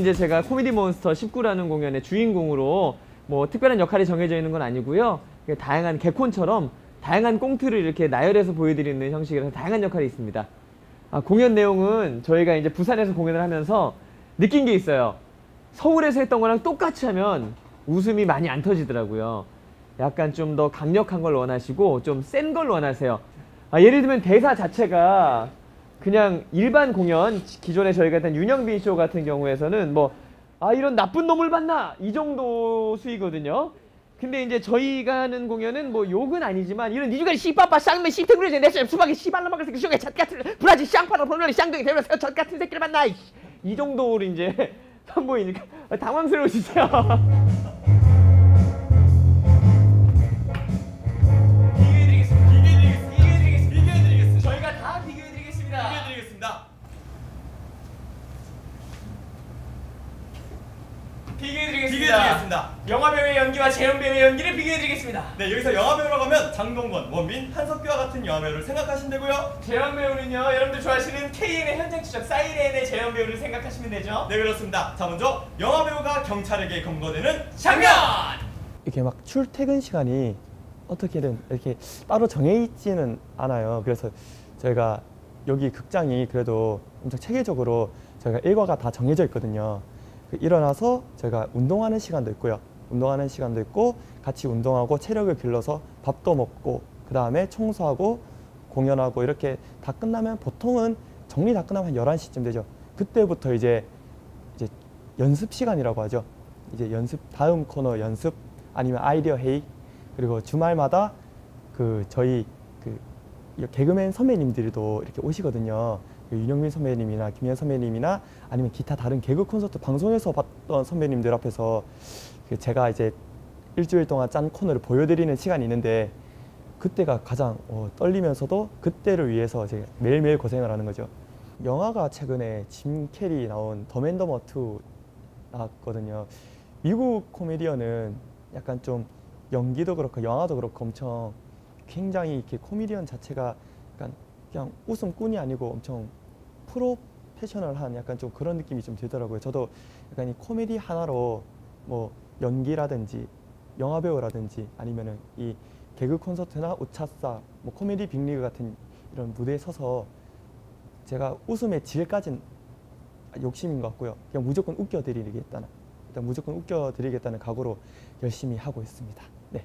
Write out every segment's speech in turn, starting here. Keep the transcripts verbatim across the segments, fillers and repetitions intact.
이제 제가 코미디 몬스터 십구라는 공연의 주인공으로 뭐 특별한 역할이 정해져 있는 건 아니고요. 다양한 개콘처럼 다양한 꽁트를 이렇게 나열해서 보여드리는 형식이라서 다양한 역할이 있습니다. 아, 공연 내용은 저희가 이제 부산에서 공연을 하면서 느낀 게 있어요. 서울에서 했던 거랑 똑같이 하면 웃음이 많이 안 터지더라고요. 약간 좀 더 강력한 걸 원하시고 좀 센 걸 원하세요. 아, 예를 들면 대사 자체가 그냥 일반 공연, 기존에 저희가 했던 윤영빈 쇼 같은 경우에서는 뭐 아 이런 나쁜 놈을 봤나 이 정도 수위거든요. 근데 이제 저희가 하는 공연은 뭐 욕은 아니지만 이런 니주가리 씨빠빠 쌍맨 씨탱구리제 내쇼 수박에 씨발로 막을 새끼 쇼게 잣 같은 브라질 쌍파로 보면 쌍둥이 대면서 젖 같은 새끼를 만나 이 정도로 이제 선보이니까 당황스러우시죠? 비교해드리겠습니다. 비교해드리겠습니다. 영화배우의 연기와 재연배우의 연기를 비교해드리겠습니다. 네, 여기서 영화배우라고 하면 장동건, 원빈, 한석규와 같은 영화배우를 생각하시면 되고요. 재연배우는요, 여러분들 좋아하시는 케이엔의 현장 추적 사이렌의 재연배우를 생각하시면 되죠. 네, 그렇습니다. 자, 먼저 영화배우가 경찰에게 검거되는 장면! 이렇게 막 출퇴근 시간이 어떻게든 이렇게 따로 정해 있지는 않아요. 그래서 저희가 여기 극장이 그래도 엄청 체계적으로 저희가 일과가 다 정해져 있거든요. 일어나서 저희가 운동하는 시간도 있고요. 운동하는 시간도 있고 같이 운동하고 체력을 길러서 밥도 먹고 그 다음에 청소하고 공연하고 이렇게 다 끝나면 보통은 정리 다 끝나면 한 열한 시쯤 되죠. 그때부터 이제 이제 연습 시간이라고 하죠. 이제 연습 다음 코너 연습 아니면 아이디어 회의 그리고 주말마다 그 저희 그 개그맨 선배님들도 이렇게 오시거든요. 윤영빈 선배님이나 김현 선배님이나 아니면 기타 다른 개그 콘서트 방송에서 봤던 선배님들 앞에서 제가 이제 일주일 동안 짠 코너를 보여드리는 시간이 있는데 그때가 가장 어, 떨리면서도 그때를 위해서 이제 매일매일 고생을 하는 거죠. 영화가 최근에 짐 캐리 나온 더맨더머 투 나왔거든요. 미국 코미디언은 약간 좀 연기도 그렇고 영화도 그렇고 엄청 굉장히 이렇게 코미디언 자체가 약간 그냥 웃음꾼이 아니고 엄청 프로페셔널한 약간 좀 그런 느낌이 좀 들더라고요. 저도 약간 이 코미디 하나로 뭐 연기라든지 영화배우라든지 아니면은 이 개그 콘서트나 우차싸 뭐 코미디 빅리그 같은 이런 무대에 서서 제가 웃음의 질까진 욕심인 것 같고요. 그냥 무조건 웃겨드리겠다는 일단 무조건 웃겨드리겠다는 각오로 열심히 하고 있습니다. 네.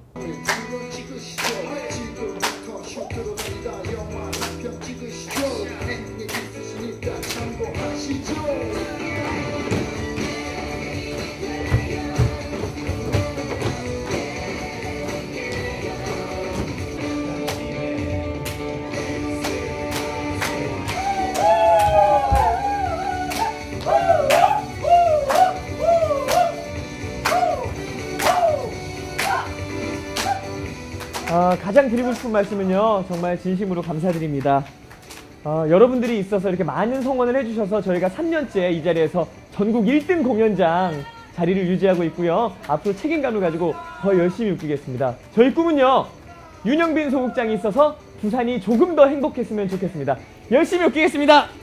어, 가장 드리고 싶은 말씀은요, 정말 진심으로 감사드립니다. 어, 여러분들이 있어서 이렇게 많은 성원을 해주셔서 저희가 삼 년째 이 자리에서 전국 일 등 공연장 자리를 유지하고 있고요. 앞으로 책임감을 가지고 더 열심히 웃기겠습니다. 저희 꿈은요, 윤영빈 소극장이 있어서 부산이 조금 더 행복했으면 좋겠습니다. 열심히 웃기겠습니다.